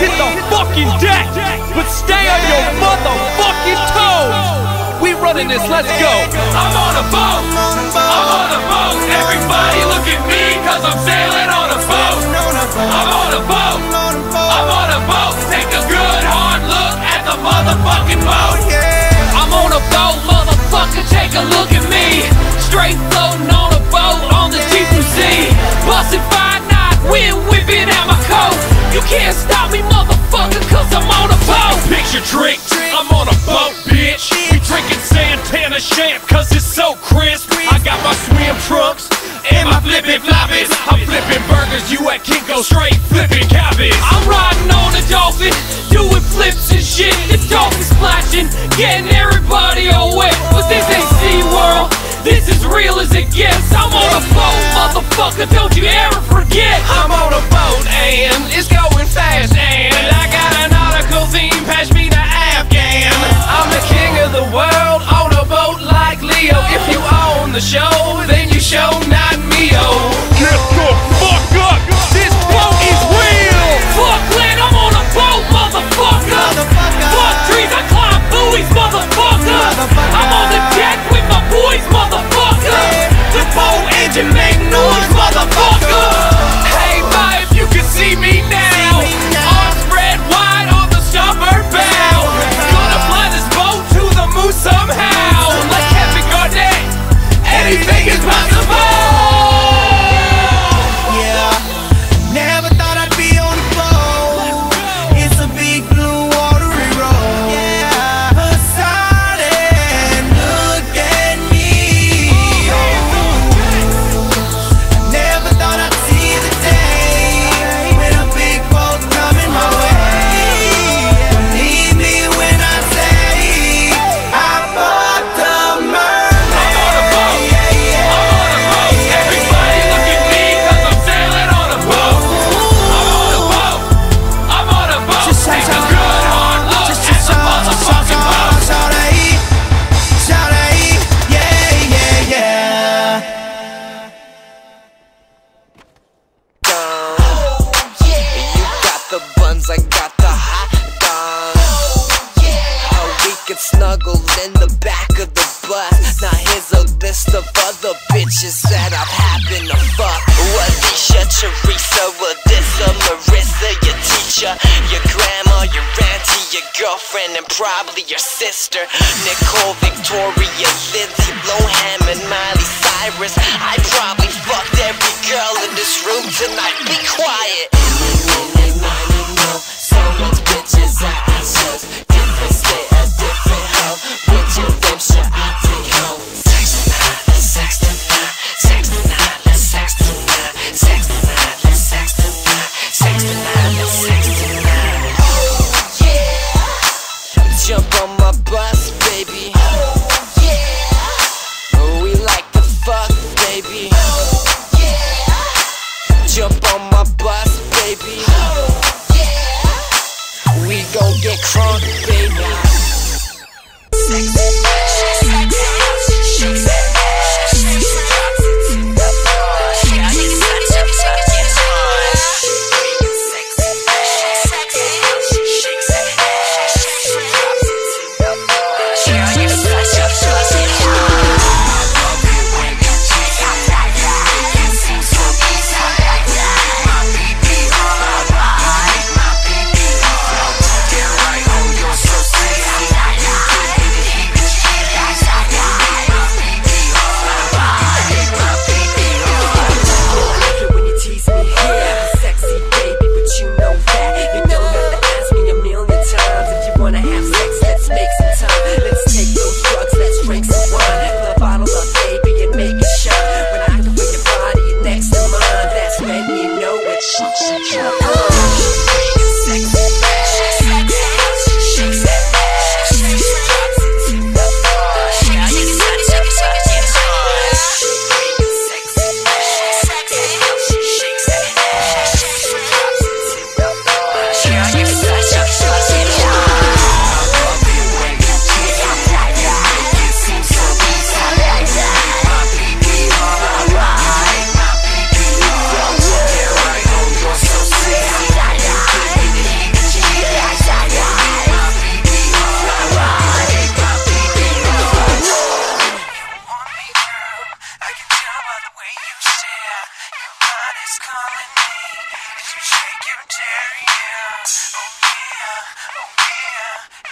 hit the fucking deck, but stay on your motherfucking toes. We running this, let's go. I'm on a boat, I'm on a boat. Everybody look at me, cause I'm sailing on a boat. I'm on a boat, I'm on a boat. Take a good hard look at the motherfucking boat. I'm on a boat, motherfucker, take a look at me. Straight floating on a boat on the deep blue sea. Bustin' 5-knot, wind whipping out my coat. You can't stop me, motherfucker, cause I'm on a boat. Picture drink, I'm on a boat, bitch. We drinking Santana champ, cause it's so crisp. I got my swim trunks and my flippin' floppies. I'm flipping burgers, you at Kinko, straight flipping cabbage. I'm riding on a dolphin, doing flips and shit. The dolphin splashing, getting everybody all wet. But this ain't SeaWorld, this is real as it gets. I'm on a boat, motherfucker, don't you ever forget. I'm on a boat and it's going fast, and I got an nautical theme, pass me the Afghan. I'm the king of the world on a boat like Leo. If you own the show, then you show not Mio. Get the fuck up, this boat is real. Fuck land, I'm on a boat, motherfucker. Fuck trees, I climb buoys, motherfucker. I'm on the deck with my boys, motherfucker. The boat engine make noise, motherfucker. Hey, ma, if you could see me now, arms spread wide on the starboard bow. Gonna fly this boat to the moon somehow. Like Kevin Garnett, anything is possible. Yeah, never thought I'd be on a boat. It's a big blue watery road. Yeah, Poseidon, look at me. Never thought I'd see the day when a big boat coming my way. Believe me when I say I bought the mermaid. I'm on a boat, everybody look at me, cause I'm sailing on a boat. I'm on a boat, I'm on a boat. Take a good hard look at the motherfucking boat. You got the buns, I got the hot dogs. How we can snuggle in the back of the bus. Now here's a list of other bitches that I've happened to fuck. Alicia, Teresa, Alyssa, Marissa, your teacher, your grandma, your auntie, your girlfriend, and probably your sister. Nicole, Victoria, Lindsay, Lohan, and Miley Cyrus. I probably fucked every girl in this room tonight. Be quiet. So much bitches I chose. Different state, a different hoe. With your lips, your I take home. Sex tonight, let's sex tonight. Sex tonight, let's sex tonight. Sex tonight, let's sex tonight. Sex tonight, let's sex tonight. Oh yeah. Jump on my bus, baby. Oh yeah. We like to fuck, baby. Oh yeah. Jump on my bus, now.